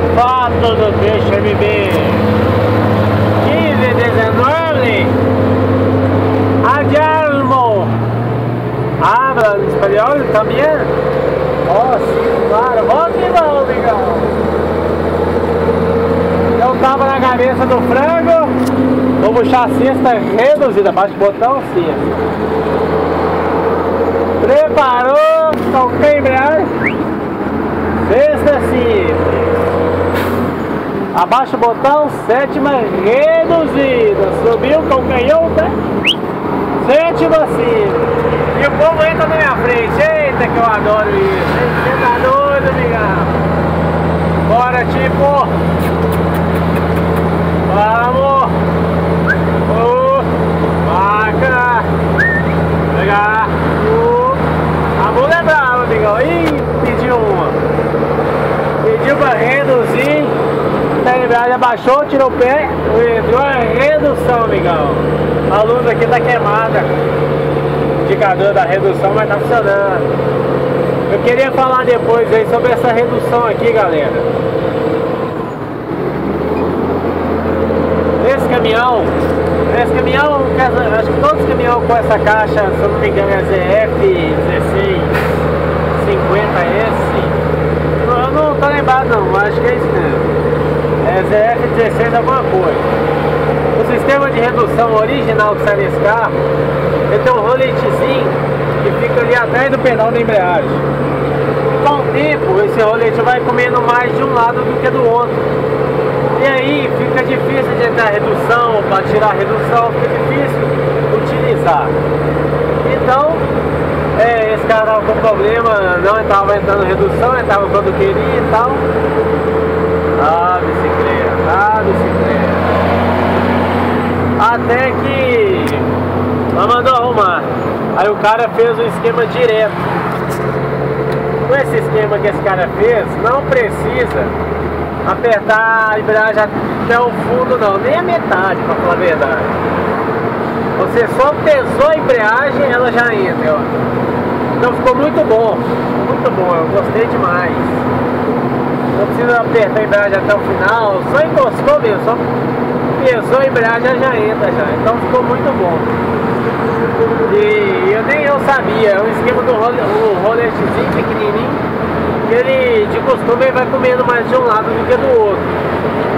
Fato do deixa-me 1519 Andiamo. Habla en español también. Oh, sim, claro. Vamos que vamos, amigão. Eu tava na cabeça do frango. Vou puxar a cesta reduzida. Baixa o botão, cesta. Preparou. Toquei a embreagem. Cesta simples. Abaixa o botão, sétima reduzida. Subiu com o canhão, né? Sétima simples. E o povo entra na minha frente. Eita, que eu adoro isso. Você tá doido, amigão? Bora, tipo. Vamos. Vaca. Pegar. A mula é brava, amigão. Ih, pediu uma. Pediu pra reduzir. A embreagem abaixou, tirou o pé. Entrou a redução, amigão. A luz aqui tá queimada. Indicador da redução, mas tá funcionando. Eu queria falar depois aí sobre essa redução aqui, galera. Esse caminhão, acho que todos os caminhões com essa caixa, se eu não me engano, é ZF1650S. Eu não tô lembrado não, acho que é isso mesmo. É ZF16 alguma coisa. O sistema de redução original que sai nesse carro, ele tem um roletezinho que fica ali atrás do pedal da embreagem. Com o tempo, esse rolete vai comendo mais de um lado do que do outro. E aí fica difícil de entrar a redução, para tirar a redução, fica difícil utilizar. Então, esse cara estava com problema, não estava entrando redução, entrava quando queria e tal. A bicicleta. Até que ela mandou arrumar. Aí o cara fez um esquema direto. Com esse esquema que esse cara fez, não precisa apertar a embreagem até o fundo não, nem a metade, pra falar a verdade. Você só pesou a embreagem, ela já entra, ó. Então ficou muito bom, eu gostei demais. Não precisa apertar a embreagem até o final, só encostou mesmo, só pesou a embreagem, já entra já. Então ficou muito bom. E nem eu sabia, é um esquema do roletezinho pequenininho, que ele de costume vai comendo mais de um lado do que do outro.